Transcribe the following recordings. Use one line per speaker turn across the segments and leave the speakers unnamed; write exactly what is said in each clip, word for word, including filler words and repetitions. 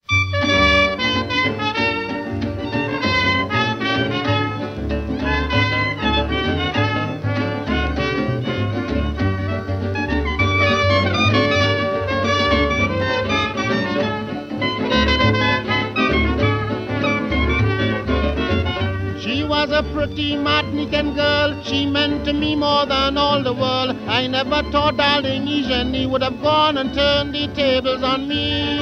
Was a pretty Martinican girl. She meant to me more than all the world. I never thought darling Eugenie would have gone and turned the tables on me.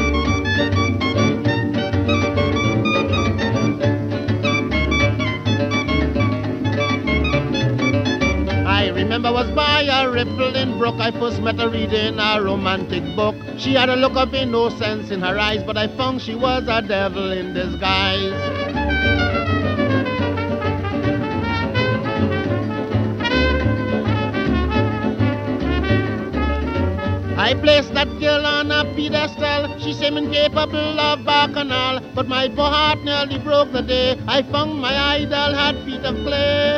I remember was by a rippling brook I first met her reading a romantic book. She had a look of innocence in her eyes, but I found she was a devil in disguise. I placed that girl on a pedestal. She seemed incapable of bacchanal, but my poor heart nearly broke the day I found my idol had feet of clay.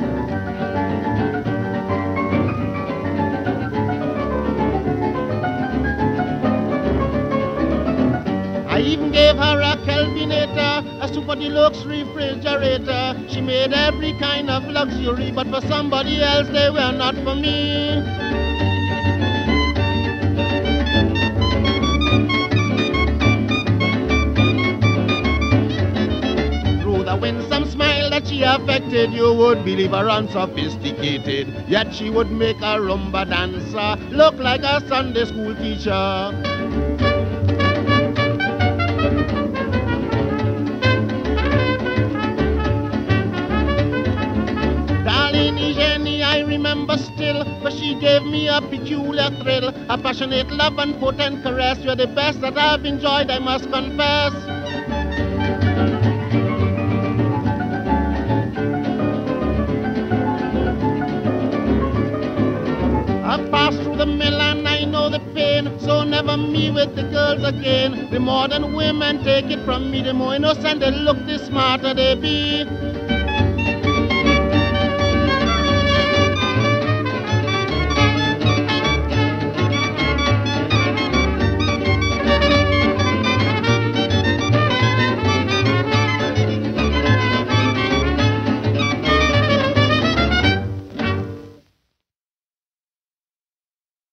I even gave her a Kelvinator, a super deluxe refrigerator. She made every kind of luxury, but for somebody else they were not for me. Winsome smile that she affected, you would believe her unsophisticated. Yet she would make a rumba dancer look like a Sunday school teacher. Darling Eugenie, I remember still, for she gave me a peculiar thrill. A passionate love and potent caress. You're the best that I've enjoyed, I must confess. I've passed through the mill and I know the pain, so never me with the girls again. The more than women take it from me, the more innocent they look, the smarter they be.